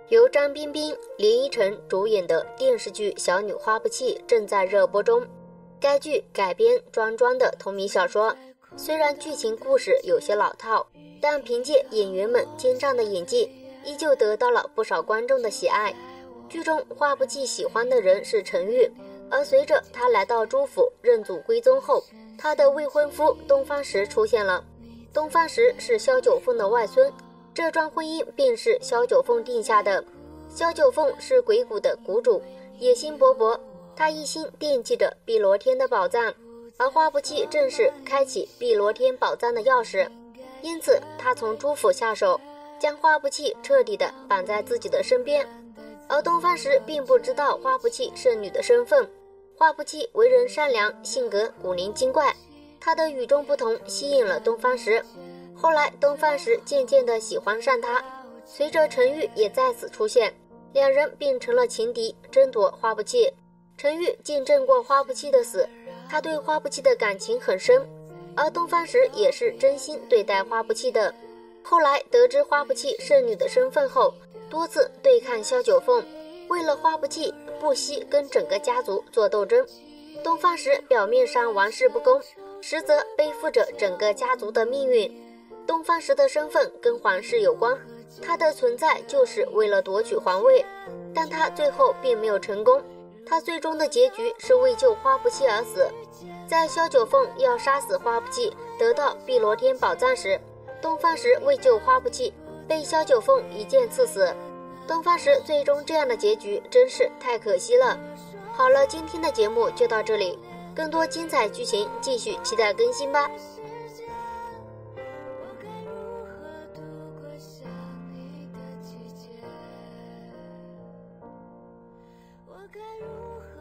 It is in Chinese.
由张彬彬、林依晨主演的电视剧《小女花不弃》正在热播中。该剧改编庄庄的同名小说，虽然剧情故事有些老套，但凭借演员们精湛的演技，依旧得到了不少观众的喜爱。剧中花不弃喜欢的人是陈玉，而随着他来到朱府认祖归宗后，他的未婚夫东方石出现了。东方石是萧九凤的外孙，这桩婚姻便是萧九凤定下的。萧九凤是鬼谷的谷主，野心勃勃，他一心惦记着碧螺天的宝藏，而花不弃正是开启碧螺天宝藏的钥匙，因此他从朱府下手，将花不弃彻底的绑在自己的身边。而东方石并不知道花不弃圣女的身份。花不弃为人善良，性格古灵精怪，他的与众不同吸引了东方石。后来东方石渐渐地喜欢上他，随着陈玉也在此出现，两人便成了情敌，争夺花不弃。陈玉见证过花不弃的死，他对花不弃的感情很深，而东方石也是真心对待花不弃的。后来得知花不弃圣女的身份后，多次对抗萧九凤，为了花不弃不惜跟整个家族做斗争。东方石表面上玩世不恭，实则背负着整个家族的命运。东方石的身份跟皇室有关，他的存在就是为了夺取皇位，但他最后并没有成功。他最终的结局是为救花不弃而死。在萧九凤要杀死花不弃得到碧螺天宝藏时，东方石为救花不弃被萧九凤一剑刺死。东方石最终这样的结局真是太可惜了。好了，今天的节目就到这里，更多精彩剧情继续期待更新吧。我该如何